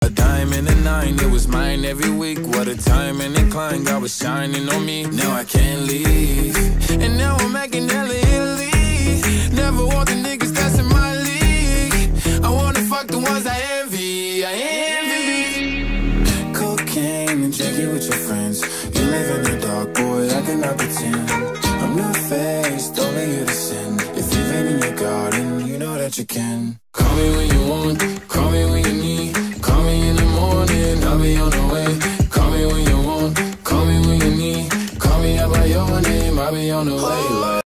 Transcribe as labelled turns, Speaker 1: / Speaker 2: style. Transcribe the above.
Speaker 1: A dime and a nine, it was mine every week. What a time and incline, God was shining on me. Now I can't leave, and now I'm acting hella Italy. Never want the niggas that's in my league. I wanna fuck the ones I envy, I envy. Cocaine and drinking with your friends. You live in the dark, boy, I cannot pretend. I'm not faced, only you to sin.